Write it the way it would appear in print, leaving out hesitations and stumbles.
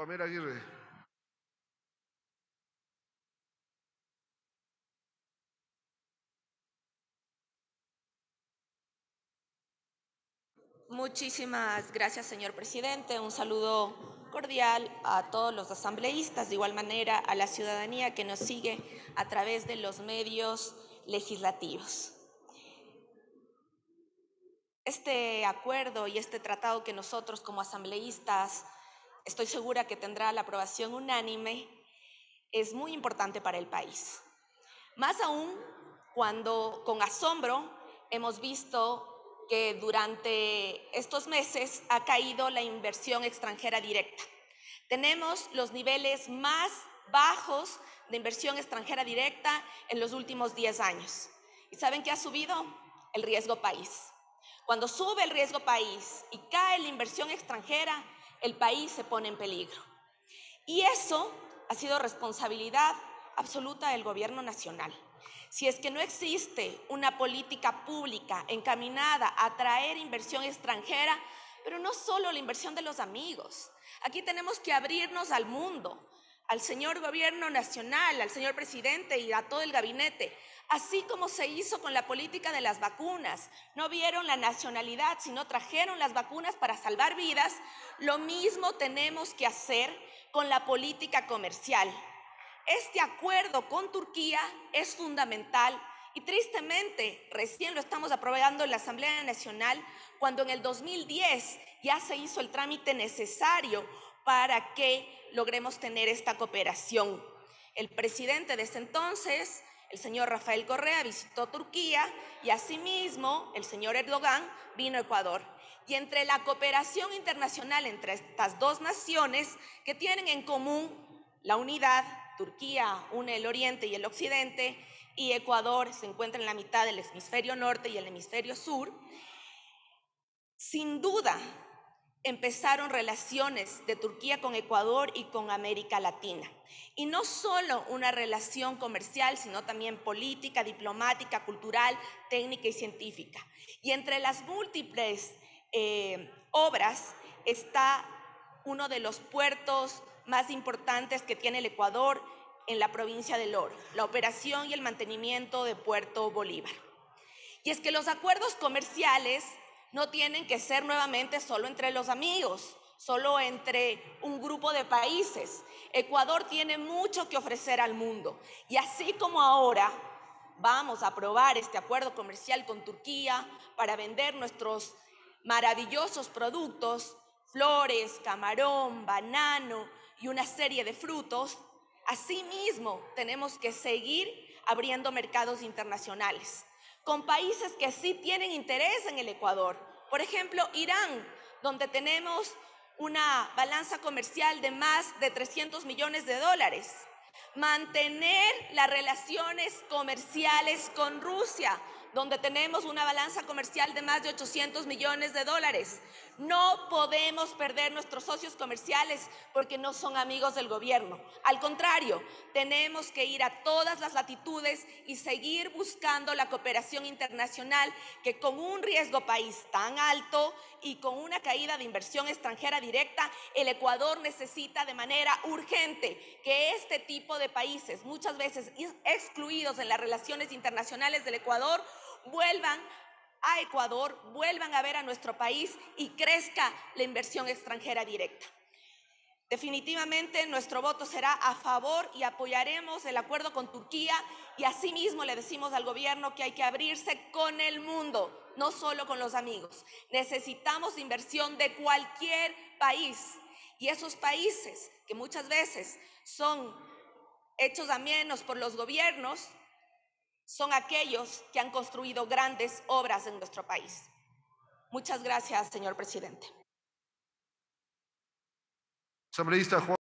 Pamela Aguirre. Muchísimas gracias, señor presidente. Un saludo cordial a todos los asambleístas, de igual manera a la ciudadanía que nos sigue a través de los medios legislativos. Este acuerdo y este tratado que nosotros como asambleístas estoy segura que tendrá la aprobación unánime, es muy importante para el país. Más aún cuando con asombro hemos visto que durante estos meses ha caído la inversión extranjera directa. Tenemos los niveles más bajos de inversión extranjera directa en los últimos 10 años. ¿Y saben qué ha subido? El riesgo país. Cuando sube el riesgo país y cae la inversión extranjera, el país se pone en peligro. Y eso ha sido responsabilidad absoluta del gobierno nacional. Si es que no existe una política pública encaminada a atraer inversión extranjera, pero no solo la inversión de los amigos. Aquí tenemos que abrirnos al mundo, al señor gobierno nacional, al señor presidente y a todo el gabinete. Así como se hizo con la política de las vacunas, no vieron la nacionalidad, sino trajeron las vacunas para salvar vidas, lo mismo tenemos que hacer con la política comercial. Este acuerdo con Turquía es fundamental y tristemente recién lo estamos aprobando en la Asamblea Nacional cuando en el 2010 ya se hizo el trámite necesario para que logremos tener esta cooperación. El presidente de ese entonces, el señor Rafael Correa, visitó Turquía y asimismo el señor Erdogan vino a Ecuador. Y entre la cooperación internacional entre estas dos naciones que tienen en común la unidad, Turquía une el oriente y el occidente y Ecuador se encuentra en la mitad del hemisferio norte y el hemisferio sur, sin duda empezaron relaciones de Turquía con Ecuador y con América Latina. Y no solo una relación comercial, sino también política, diplomática, cultural, técnica y científica. Y entre las múltiples obras está uno de los puertos más importantes que tiene el Ecuador en la provincia del Oro, la operación y el mantenimiento de Puerto Bolívar. Y es que los acuerdos comerciales no tienen que ser nuevamente solo entre los amigos, solo entre un grupo de países. Ecuador tiene mucho que ofrecer al mundo. Y así como ahora vamos a aprobar este acuerdo comercial con Turquía para vender nuestros maravillosos productos, flores, camarón, banano y una serie de frutos, asimismo tenemos que seguir abriendo mercados internacionales con países que sí tienen interés en el Ecuador. Por ejemplo, Irán, donde tenemos una balanza comercial de más de 300 millones de dólares. Mantener las relaciones comerciales con Rusia, donde tenemos una balanza comercial de más de 800 millones de dólares. No podemos perder nuestros socios comerciales porque no son amigos del gobierno. Al contrario, tenemos que ir a todas las latitudes y seguir buscando la cooperación internacional que con un riesgo país tan alto y con una caída de inversión extranjera directa, el Ecuador necesita de manera urgente que este tipo de países, muchas veces excluidos en las relaciones internacionales del Ecuador, vuelvan a Ecuador, vuelvan a ver a nuestro país y crezca la inversión extranjera directa. Definitivamente nuestro voto será a favor y apoyaremos el acuerdo con Turquía y asimismo le decimos al gobierno que hay que abrirse con el mundo, no solo con los amigos. Necesitamos inversión de cualquier país y esos países que muchas veces son hechos a menos por los gobiernos son aquellos que han construido grandes obras en nuestro país. Muchas gracias, señor presidente. Asambleísta Juan.